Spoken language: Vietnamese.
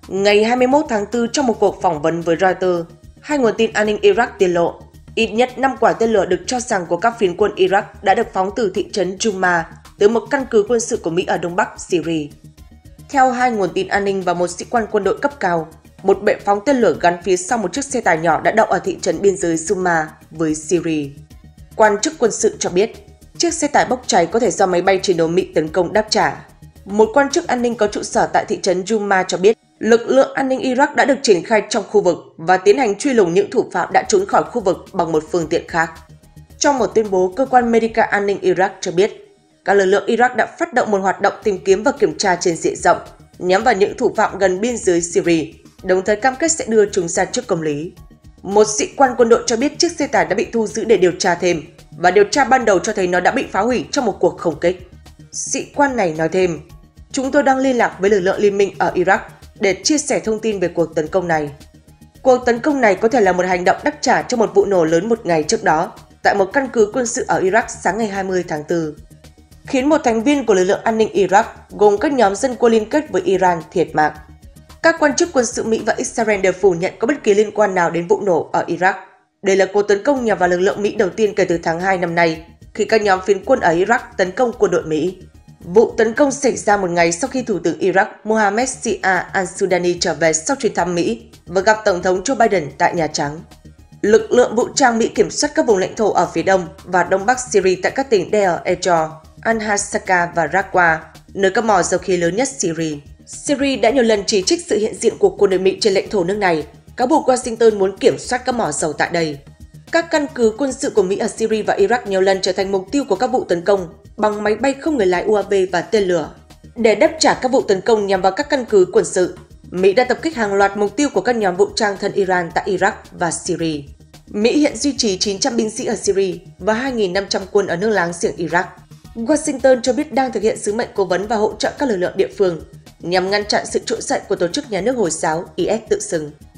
Ngày 21 tháng 4, trong một cuộc phỏng vấn với Reuters, hai nguồn tin an ninh Iraq tiết lộ ít nhất 5 quả tên lửa được cho rằng của các phiến quân Iraq đã được phóng từ thị trấn Juma, từ một căn cứ quân sự của Mỹ ở đông bắc Syria. Theo hai nguồn tin an ninh và một sĩ quan quân đội cấp cao, một bệ phóng tên lửa gắn phía sau một chiếc xe tải nhỏ đã đậu ở thị trấn biên giới Juma với Syria. Quan chức quân sự cho biết, chiếc xe tải bốc cháy có thể do máy bay chiến đấu Mỹ tấn công đáp trả. Một quan chức an ninh có trụ sở tại thị trấn Juma cho biết, lực lượng an ninh Iraq đã được triển khai trong khu vực và tiến hành truy lùng những thủ phạm đã trốn khỏi khu vực bằng một phương tiện khác. Trong một tuyên bố, cơ quan Medica an ninh Iraq cho biết, các lực lượng Iraq đã phát động một hoạt động tìm kiếm và kiểm tra trên diện rộng nhắm vào những thủ phạm gần biên giới Syria, đồng thời cam kết sẽ đưa chúng ra trước công lý. Một sĩ quan quân đội cho biết chiếc xe tải đã bị thu giữ để điều tra thêm, và điều tra ban đầu cho thấy nó đã bị phá hủy trong một cuộc không kích. Sĩ quan này nói thêm, chúng tôi đang liên lạc với lực lượng liên minh ở Iraq để chia sẻ thông tin về cuộc tấn công này. Cuộc tấn công này có thể là một hành động đáp trả cho một vụ nổ lớn một ngày trước đó tại một căn cứ quân sự ở Iraq sáng ngày 20 tháng 4, khiến một thành viên của lực lượng an ninh Iraq gồm các nhóm dân quân liên kết với Iran thiệt mạng. Các quan chức quân sự Mỹ và Israel đều phủ nhận có bất kỳ liên quan nào đến vụ nổ ở Iraq. Đây là cuộc tấn công nhằm vào lực lượng Mỹ đầu tiên kể từ tháng 2 năm nay, khi các nhóm phiến quân ở Iraq tấn công quân đội Mỹ. Vụ tấn công xảy ra một ngày sau khi Thủ tướng Iraq Mohammed Shia al-Sudani trở về sau chuyến thăm Mỹ và gặp Tổng thống Joe Biden tại Nhà Trắng. Lực lượng vũ trang Mỹ kiểm soát các vùng lãnh thổ ở phía đông và đông bắc Syria tại các tỉnh Deir ez-Zor, Al-Hasaka và Raqqa, nơi có mỏ dầu khí lớn nhất Syria. Syria đã nhiều lần chỉ trích sự hiện diện của quân đội Mỹ trên lãnh thổ nước này, cáo buộc Washington muốn kiểm soát các mỏ dầu tại đây. Các căn cứ quân sự của Mỹ ở Syria và Iraq nhiều lần trở thành mục tiêu của các vụ tấn công bằng máy bay không người lái UAV và tên lửa. Để đáp trả các vụ tấn công nhằm vào các căn cứ quân sự, Mỹ đã tập kích hàng loạt mục tiêu của các nhóm vũ trang thân Iran tại Iraq và Syria. Mỹ hiện duy trì 900 binh sĩ ở Syria và 2.500 quân ở nước láng giềng Iraq. Washington cho biết đang thực hiện sứ mệnh cố vấn và hỗ trợ các lực lượng địa phương nhằm ngăn chặn sự trỗi dậy của tổ chức nhà nước Hồi giáo IS tự xưng.